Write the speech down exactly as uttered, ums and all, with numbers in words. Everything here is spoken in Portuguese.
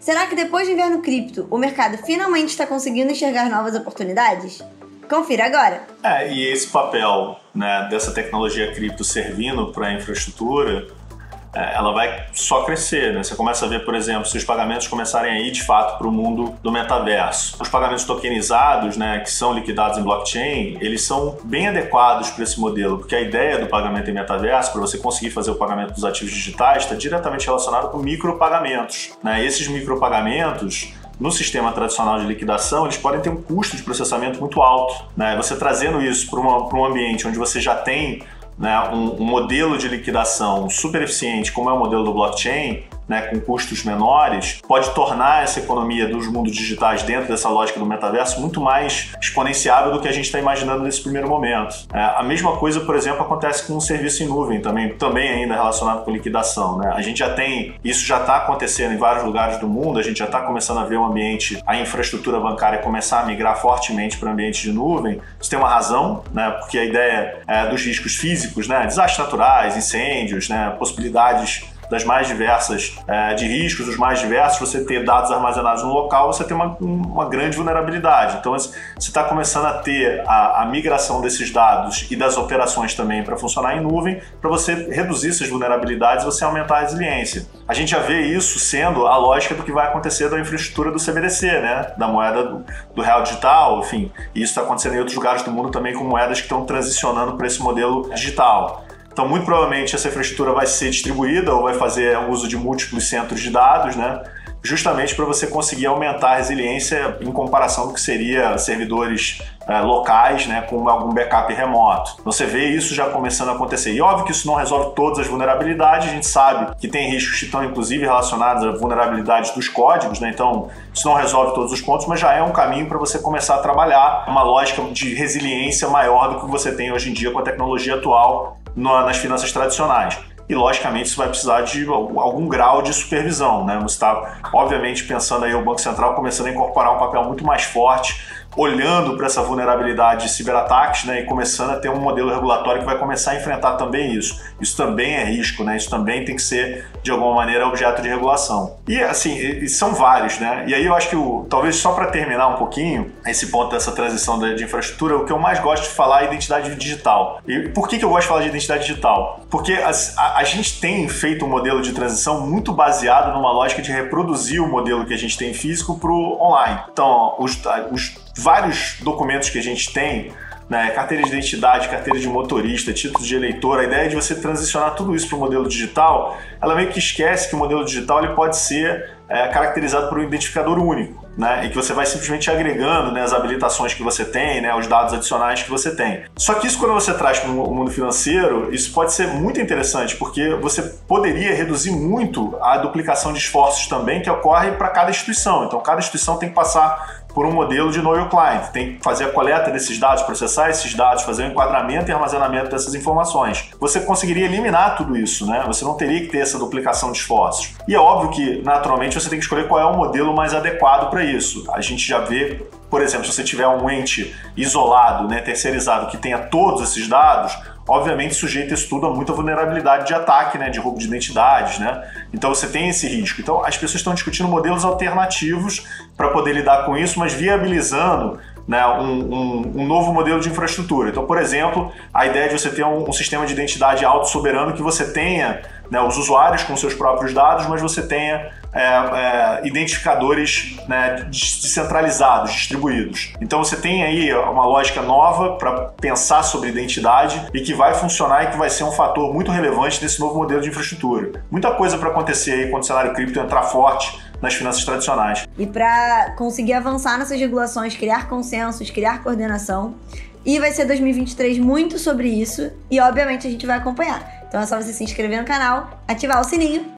Será que depois do inverno cripto, o mercado finalmente está conseguindo enxergar novas oportunidades? Confira agora! É, e esse papel, né, dessa tecnologia cripto servindo para a infraestrutura, é, ela vai só crescer, né? Você começa a ver, por exemplo, se os pagamentos começarem a ir de fato para o mundo do metaverso. Os pagamentos tokenizados, né, que são liquidados em blockchain, eles são bem adequados para esse modelo, porque a ideia do pagamento em metaverso, para você conseguir fazer o pagamento dos ativos digitais, está diretamente relacionado com micropagamentos, né? E esses micropagamentos, no sistema tradicional de liquidação, eles podem ter um custo de processamento muito alto, né? Você trazendo isso para um ambiente onde você já tem, né, um, um modelo de liquidação super eficiente, como é o modelo do blockchain, né, com custos menores, pode tornar essa economia dos mundos digitais dentro dessa lógica do metaverso muito mais exponenciável do que a gente está imaginando nesse primeiro momento. É, a mesma coisa, por exemplo, acontece com o serviço em nuvem, também, também ainda relacionado com liquidação, né? A gente já tem, isso já está acontecendo em vários lugares do mundo, a gente já está começando a ver o ambiente, a infraestrutura bancária começar a migrar fortemente para o ambiente de nuvem. Isso tem uma razão, né? Porque a ideia é dos riscos físicos, né? Desastres naturais, incêndios, né? Possibilidades das mais diversas, é, de riscos, os mais diversos, você ter dados armazenados no local, você tem uma, uma grande vulnerabilidade. Então, você está começando a ter a, a migração desses dados e das operações também para funcionar em nuvem, para você reduzir essas vulnerabilidades e você aumentar a resiliência. A gente já vê isso sendo a lógica do que vai acontecer da infraestrutura do C B D C, né? Da moeda do, do real digital, enfim. E isso está acontecendo em outros lugares do mundo também com moedas que estão transicionando para esse modelo digital. Então, muito provavelmente, essa infraestrutura vai ser distribuída ou vai fazer uso de múltiplos centros de dados, né? Justamente para você conseguir aumentar a resiliência em comparação do que seria servidores é, locais, né, com algum backup remoto. Então, você vê isso já começando a acontecer. E óbvio que isso não resolve todas as vulnerabilidades, a gente sabe que tem riscos que estão inclusive relacionados à vulnerabilidade dos códigos, né? Então, isso não resolve todos os pontos, mas já é um caminho para você começar a trabalhar uma lógica de resiliência maior do que você tem hoje em dia com a tecnologia atual nas finanças tradicionais. E, logicamente, isso vai precisar de algum grau de supervisão, né? Você está, obviamente, pensando aí o Banco Central começando a incorporar um papel muito mais forte, olhando para essa vulnerabilidade de ciberataques, né? E começando a ter um modelo regulatório que vai começar a enfrentar também isso. Isso também é risco, né? Isso também tem que ser, de alguma maneira, objeto de regulação. E, assim, e são vários, né? E aí eu acho que, o, talvez só para terminar um pouquinho esse ponto dessa transição de, de infraestrutura, o que eu mais gosto de falar é identidade digital. E por que, que eu gosto de falar de identidade digital? Porque a, a, a gente tem feito um modelo de transição muito baseado numa lógica de reproduzir o modelo que a gente tem físico para o online. Então, os, os vários documentos que a gente tem, né, carteira de identidade, carteira de motorista, título de eleitor, a ideia de você transicionar tudo isso para o modelo digital, ela meio que esquece que o modelo digital ele pode ser é, caracterizado por um identificador único, né, e que você vai simplesmente agregando, né, as habilitações que você tem, né, os dados adicionais que você tem. Só que isso, quando você traz para o mundo financeiro, isso pode ser muito interessante, porque você poderia reduzir muito a duplicação de esforços também que ocorre para cada instituição. Então, cada instituição tem que passar por um modelo de Know Your Client, tem que fazer a coleta desses dados, processar esses dados, fazer o enquadramento e armazenamento dessas informações. Você conseguiria eliminar tudo isso, né? Você não teria que ter essa duplicação de esforços. E é óbvio que, naturalmente, você tem que escolher qual é o modelo mais adequado para isso. A gente já vê, por exemplo, se você tiver um ente isolado, né, terceirizado, que tenha todos esses dados, obviamente sujeita isso tudo a muita vulnerabilidade de ataque, né, de roubo de identidades, né? Então você tem esse risco. Então as pessoas estão discutindo modelos alternativos para poder lidar com isso, mas viabilizando, né, um, um, um novo modelo de infraestrutura. Então, por exemplo, a ideia de você ter um, um sistema de identidade autossoberano que você tenha, né, os usuários com seus próprios dados, mas você tenha é, é, identificadores, né, descentralizados, distribuídos. Então você tem aí uma lógica nova para pensar sobre identidade e que vai funcionar e que vai ser um fator muito relevante desse novo modelo de infraestrutura. Muita coisa para acontecer aí quando o cenário cripto entrar forte nas finanças tradicionais. E para conseguir avançar nessas regulações, criar consensos, criar coordenação. E vai ser dois mil e vinte e três muito sobre isso e, obviamente, a gente vai acompanhar. Então é só você se inscrever no canal, ativar o sininho